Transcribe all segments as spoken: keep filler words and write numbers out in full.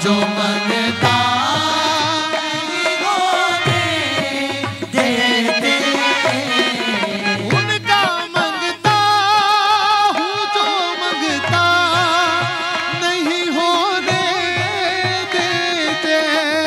जो मंगता नहीं होने देते, उनका मंगता हूँ जो मंगता नहीं होने देते,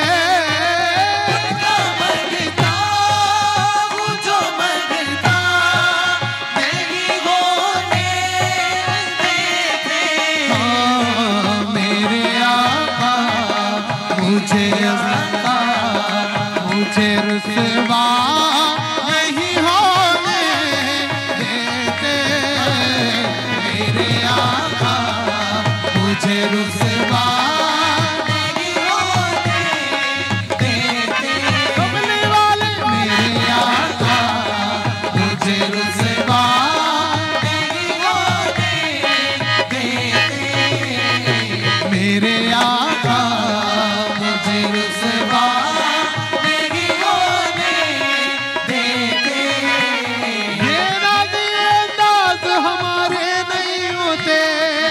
उनका मंगता हूँ जो मंगता नहीं होने देते। हाँ, मेरे आका मुझे अज़ा मुझे रुसवा नहीं होने देते, मेरे आका मुझे रुसवा नहीं होने देते। कमली वाले मेरे आका मुझे रुसवा नहीं होने देते, मेरे आका मुझे रुसवा नहीं होने देते। ये नाज़ अंदाज़ हमारे नहीं होते,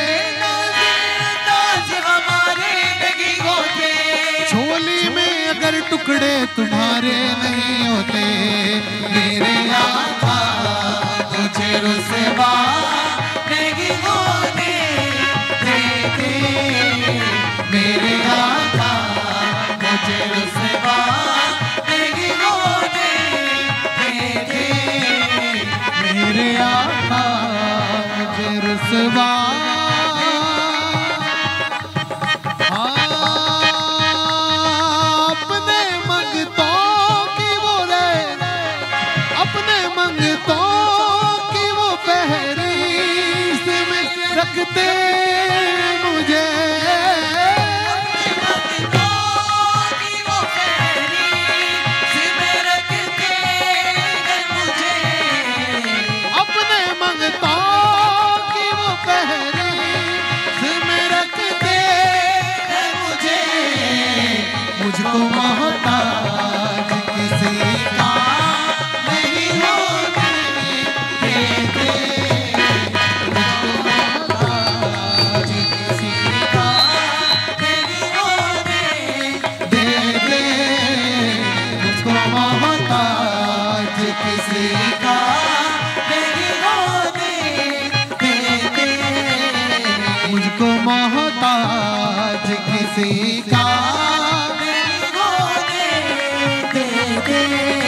नाज़ हमारे नहीं होते, झोली में अगर टुकड़े तुम्हारे नहीं होते, मेरे आका तुझे रुसवा नहीं होने देते, मेरे आका मुझे रुसवा नहीं होने देते, मेरे आका मुझे रुसवा। हाँ, अपने मंगतों की वो रे, अपने मंगतों की वो फहरिस्त में रखते मुझे, अपने मंगतों की वो फहरिस्त में रखते हैं मुझे, मुझको मोहताज किसी का नहीं होने देते, मुझको मोहताज किसी का नहीं होने देते, मुझको मोहताज किसी का नहीं होने देते, मुझको मोहताज किसी का नहीं होने देते।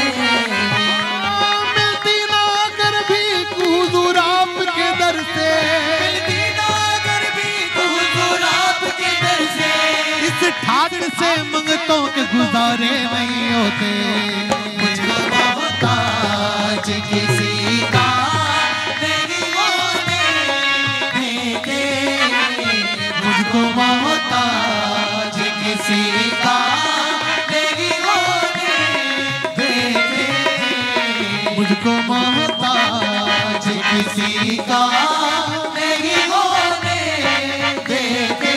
मिलती ना अगर भी हुजूर आपके दर से, मिलती ना अगर भी हुजूर आपके दर से, इस ठाट से मंगतों के गुजारे नहीं होते, मुझको मोहताज किसी का नहीं होने देते, मुझको मोहताज किसी का नहीं होने देते, मुझको मोहताज किसी का नहीं होने देते।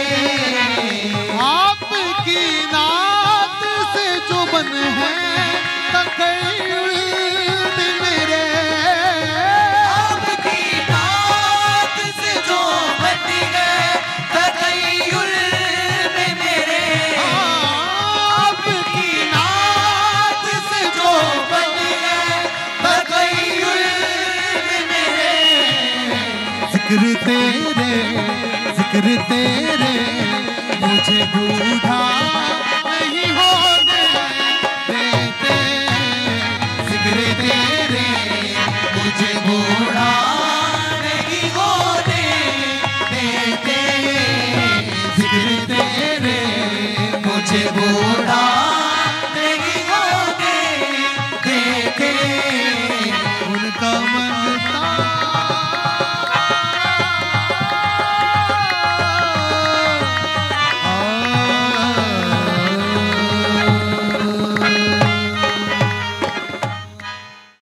आपकी नात से जो बन है तकैयुल मेरे, आपकी नात से जो बन है तकैयुल में मेरे, आपकी नात से जो बन है तकैयुल में मेरे, जिक्र तेरे जिक्र तेरे मुझे बूढ़ा नहीं हो